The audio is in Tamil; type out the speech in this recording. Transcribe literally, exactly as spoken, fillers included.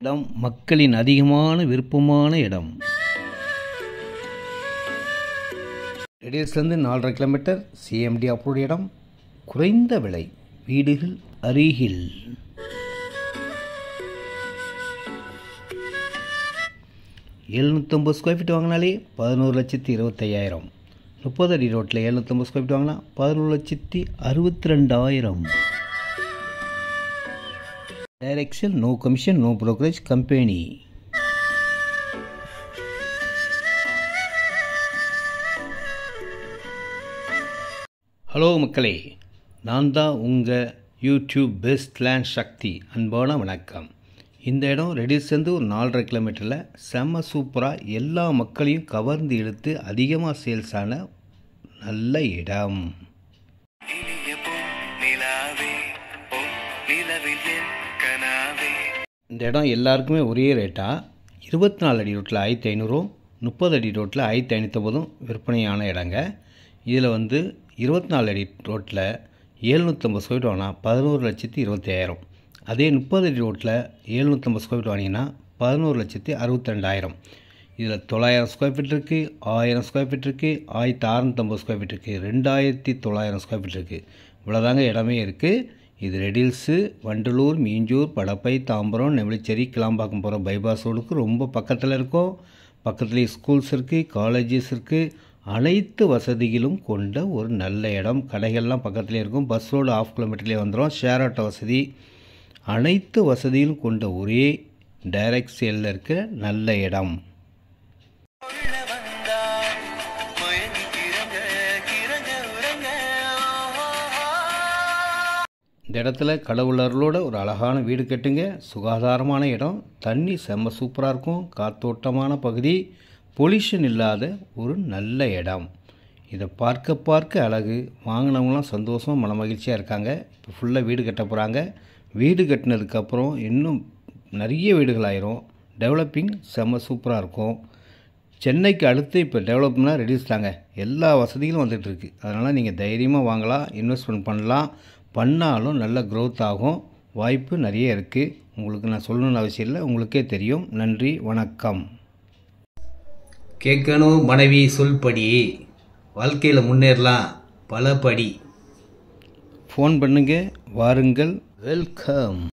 இடம் மக்களின் அதிகமான விருப்பமான இடம். ரெடியஸ்லேருந்து நாலரை கிலோமீட்டர் சிஎம்டி அப்ரூவ்ட் இடம். குறைந்த விலை, வீடுகள் அருகில். எழுநூற்றம்பது ஸ்கொயர் ஃபீட் வாங்கினாலே பதினோரு லட்சத்தி இருபத்தையாயிரம். முப்பது அடி ரோட்டில் எழுநூற்றம்பது ஸ்கொயர் ஃபீட் வாங்கினா பதினோரு லட்சத்தி அறுபத்தி ரெண்டாயிரம். Direction, no commission, no brokerage company. Hello மக்களே, நான் தான் உங்கள் யூடியூப் பெஸ்ட் லேண்ட் சக்தி. அன்பான வணக்கம். இந்த இடம் ரெடியஸ்லேருந்து ஒரு நாலரை கிலோமீட்டரில் செம்ம சூப்பராக எல்லா மக்களையும் கவர்ந்து இழுத்து அதிகமாக சேல்ஸ் ஆன நல்ல இடம். இந்த இடம் எல்லாருக்குமே ஒரே ரேட்டாக இருபத்தி நாலு அடி ரோட்டில் ஆயிரத்தி ஐநூறும், முப்பது அடி ரோட்டில் ஆயிரத்தி ஐநூற்றம்பதும் விற்பனையான இடங்க. இதில் வந்து இருபத்தி நாலு அடி ரோட்டில் ஏழ்நூற்றம்பது ஸ்கொயர் ஃபீட் வாங்கினா பதினோரு லட்சத்தி இருபத்தி ஐயாயிரம். அதே முப்பது அடி ரோட்டில் ஏழ்நூற்றம்பது ஸ்கொயர் ஃபீட் வாங்கினா பதினோரு லட்சத்தி அறுபத்தி ரெண்டாயிரம். இதில் தொள்ளாயிரம் ஸ்கொயர் ஃபீட் இருக்குது, ஆயிரம் ஸ்கொயர் ஃபீட் இருக்குது, ஆயிரத்தி அறநூற்றம்பது ஸ்கொயர் ஃபீட் இருக்குது, ரெண்டாயிரத்தி தொள்ளாயிரம் ஸ்கொயர் ஃபீட் இருக்குது. இவ்வளோதாங்க இடமே இருக்குது. இது ரெடில்ஸு, வண்டலூர், மீஞ்சூர், படப்பை, தாம்பரம், நெமிலிச்சேரி, கிளாம்பாக்கம் போகிற பைபாஸ் ரோடுக்கு ரொம்ப பக்கத்தில் இருக்கும். பக்கத்துலேயே ஸ்கூல்ஸ் இருக்குது, காலேஜஸ் இருக்குது. அனைத்து வசதிகளும் கொண்ட ஒரு நல்ல இடம். கடைகள்லாம் பக்கத்துலேயே இருக்கும். பஸ் ரோடு ஆஃப் கிலோமீட்டர்லேயே வந்துடும். ஷேர் ஆட்டோ வசதி, அனைத்து வசதியும் கொண்ட ஒரே டைரக்ட் சேலில் இருக்க நல்ல இடம். இந்த இடத்துல கடவுளர்களோட ஒரு அழகான வீடு கட்டுங்க. சுகாதாரமான இடம், தண்ணி செம்ம சூப்பராக இருக்கும், காத்தோட்டமான பகுதி, பொல்யூஷன் இல்லாத ஒரு நல்ல இடம். இதை பார்க்க பார்க்க அழகு. வாங்கினவங்களாம் சந்தோஷமாக மன மகிழ்ச்சியாக இருக்காங்க. இப்போ ஃபுல்லாக வீடு கட்ட போகிறாங்க. வீடு கட்டினதுக்கப்புறம் இன்னும் நிறைய வீடுகள் ஆயிரும். டெவலப்பிங் செம்ம சூப்பராக இருக்கும். சென்னைக்கு அடுத்து இப்போ டெவலப்மெண்ட்லாம் ரெடியூஸ் தாங்க. எல்லா வசதிகளும் வந்துட்டுருக்கு. அதனால் நீங்கள் தைரியமாக வாங்கலாம், இன்வெஸ்ட்மெண்ட் பண்ணலாம். பண்ணாலும் நல்ல க்ரோத் ஆகும். வாய்ப்பு நிறைய இருக்குது. உங்களுக்கு நான் சொல்லணும்னு அவசியம் இல்லை, உங்களுக்கே தெரியும். நன்றி, வணக்கம். கேட்கணும் மனைவி சொல்படி, வாழ்க்கையில் முன்னேறலாம் பல படி. ஃபோன் பண்ணுங்க, வாருங்கள். வெல்கம்.